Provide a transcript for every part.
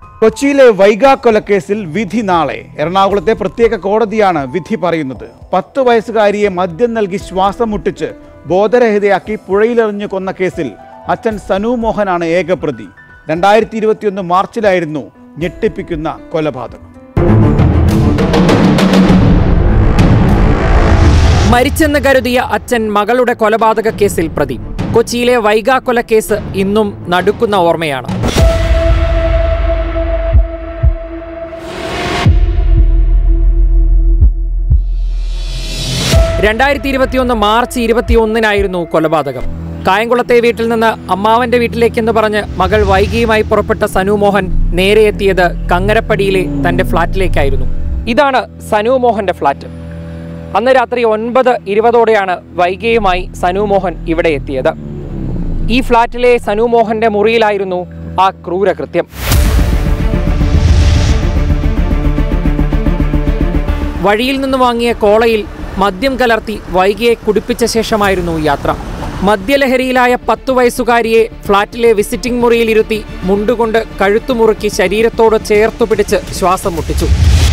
കൊച്ചിയിലെ വൈഗ കൊലക്കേസിൽ വിധി നാളെ. എറണാകുളത്തെ പ്രത്യേക കോടതിയാണ് വിധി പറയുന്നത്. 10 വയസ്സുകാരിയെ മദ്യം നൽകി ശ്വാസം മുട്ടിച്ച് ബോധരഹിതയാക്കി പുഴയിലെറിഞ്ഞു കൊന്ന കേസിൽ അച്ഛൻ സനു മോഹനാണ് ഏകപ്രതി. 2021 മാർച്ചിലായിരുന്നു ഞെട്ടിപ്പിക്കുന്ന കൊലപാതകം. മരിച്ചെന്ന് കരുതിയ അച്ഛൻ മകളുടെ കൊലപാതക കേസിൽ പ്രതി. കൊച്ചിയിലെ വൈഗ കൊലക്കേസ് ഇന്നും നടുക്കുന്ന ഓർമ്മയാണ്. മാർച്ച് 21 കൊലപാതകം. കായംകുളത്തെ വീട്ടിൽ നിന്ന് അമ്മാവന്റെ വീട്ടിലേക്കെന്ന് പറഞ്ഞ് മകൾ വൈകിയുമായി പുറപ്പെട്ട സനു മോഹൻ നേരെ എത്തിയത് കങ്ങരപ്പടിയിലെ തന്റെ ഫ്ളാറ്റിലേക്കായിരുന്നു. ഇതാണ് സനു മോഹന്റെ ഫ്ളാറ്റ്. അന്ന് രാത്രി 9:20 വൈകിയുമായി സനു മോഹൻ ഇവിടെ എത്തിയത്. ഈ ഫ്ളാറ്റിലെ സനു മോഹന്റെ മുറിയിലായിരുന്നു ആ ക്രൂരകൃത്യം. വഴിയിൽ നിന്ന് വാങ്ങിയ കോളയിൽ മദ്യം കലർത്തി വൈകിയെ കുടിപ്പിച്ച ശേഷമായിരുന്നു യാത്ര. മദ്യലഹരിയിലായ 10 വയസ്സുകാരിയെ ഫ്ളാറ്റിലെ വിസിറ്റിംഗ് മുറിയിലിരുത്തി മുണ്ടുകൊണ്ട് കഴുത്തുമുറുക്കി ശരീരത്തോട് ചേർത്തു പിടിച്ച് ശ്വാസം മുട്ടിച്ചു.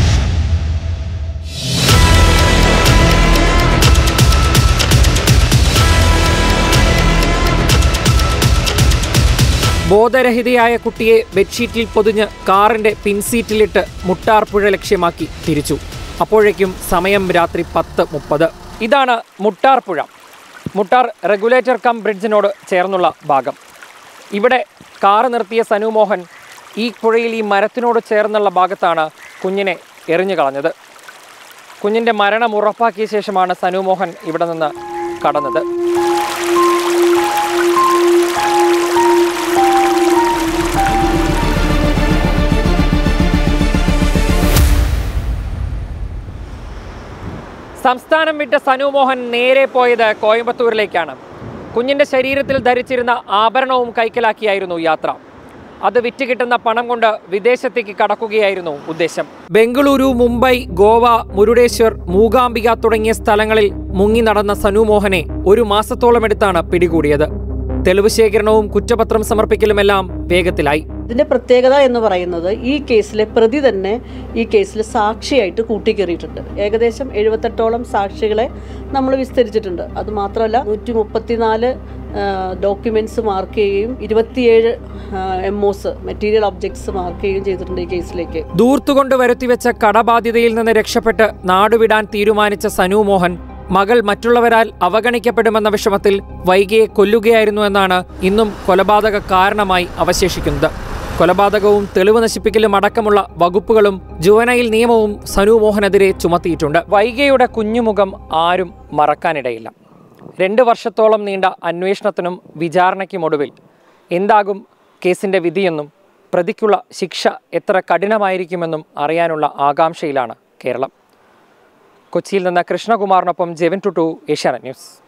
ബോധരഹിതയായ കുട്ടിയെ ബെഡ്ഷീറ്റിൽ പൊതിഞ്ഞ് കാറിന്റെ പിൻസീറ്റിലിട്ട് മുട്ടാർപ്പുഴ ലക്ഷ്യമാക്കി തിരിച്ചു. അപ്പോഴേക്കും സമയം രാത്രി 10:30. ഇതാണ് മുട്ടാർപ്പുഴ. മുട്ടാർ റെഗുലേറ്റർ കം ബ്രിഡ്ജിനോട് ചേർന്നുള്ള ഭാഗം. ഇവിടെ കാറ് നിർത്തിയ സനു മോഹൻ ഈ പുഴയിൽ ഈ മരത്തിനോട് ചേർന്നുള്ള ഭാഗത്താണ് കുഞ്ഞിനെ എറിഞ്ഞു കളഞ്ഞത്. കുഞ്ഞിൻ്റെ മരണം ഉറപ്പാക്കിയ ശേഷമാണ് സനു മോഹൻ ഇവിടെ നിന്ന് കടന്നത്. സംസ്ഥാനം വിട്ട സനു മോഹൻ നേരെ പോയത് കോയമ്പത്തൂരിലേക്കാണ്. കുഞ്ഞിൻ്റെ ശരീരത്തിൽ ധരിച്ചിരുന്ന ആഭരണവും കൈക്കലാക്കിയായിരുന്നു യാത്ര. അത് വിറ്റ് കിട്ടുന്ന പണം കൊണ്ട് വിദേശത്തേക്ക് കടക്കുകയായിരുന്നു ഉദ്ദേശം. ബംഗളൂരു, മുംബൈ, ഗോവ, മുരുടേശ്വർ, മൂകാംബിക തുടങ്ങിയ സ്ഥലങ്ങളിൽ മുങ്ങി നടന്ന സനു മോഹനെ 1 മാസത്തോളം എടുത്താണ് പിടികൂടിയത്. തെളിവ് ശേഖരണവും കുറ്റപത്രം സമർപ്പിക്കലുമെല്ലാം വേഗത്തിലായി. ഇതിന്റെ പ്രത്യേകത എന്ന് പറയുന്നത് ഈ കേസിലെ പ്രതി തന്നെ ഈ കേസിൽ സാക്ഷിയായിട്ട് കൂട്ടിക്കേറിയിട്ടുണ്ട്. ഏകദേശം 78ഓളം സാക്ഷികളെ നമ്മൾ വിസ്തരിച്ചിട്ടുണ്ട്. അതുമാത്രമല്ല 134 ഡോക്യുമെന്റ്സ് മാർക്ക് ചെയ്യുകയും 27 MOs മെറ്റീരിയൽ ഒബ്ജക്ട്സ് മാർക്ക് ചെയ്യുകയും ചെയ്തിട്ടുണ്ട് ഈ കേസിലേക്ക്. ദൂർത്തുകൊണ്ട് വരുത്തിവെച്ച കടബാധ്യതയിൽ നിന്ന് രക്ഷപ്പെട്ട് നാടുവിടാൻ തീരുമാനിച്ച സനു മോഹൻ മകൾ മറ്റുള്ളവരാൽ അവഗണിക്കപ്പെടുമെന്ന വിഷമത്തിൽ വൈകിയെ കൊല്ലുകയായിരുന്നു എന്നാണ് ഇന്നും കൊലപാതക കാരണമായി അവശേഷിക്കുന്നത്. കൊലപാതകവും തെളിവ് നശിപ്പിക്കലും അടക്കമുള്ള വകുപ്പുകളും ജുവനൈൽ നിയമവും സനു മോഹനെതിരെ ചുമത്തിയിട്ടുണ്ട്. വൈകിയുടെ കുഞ്ഞുമുഖം ആരും മറക്കാനിടയില്ല. 2 വർഷത്തോളം നീണ്ട അന്വേഷണത്തിനും വിചാരണയ്ക്കുമൊടുവിൽ എന്താകും കേസിൻ്റെ വിധിയെന്നും പ്രതിക്കുള്ള ശിക്ഷ എത്ര കഠിനമായിരിക്കുമെന്നും അറിയാനുള്ള ആകാംക്ഷയിലാണ് കേരളം. കൊച്ചിയിൽ നിന്ന് കൃഷ്ണകുമാറിനൊപ്പം ജെവിൻ ടുട്ടു, ഏഷ്യാനെറ്റ് ന്യൂസ്.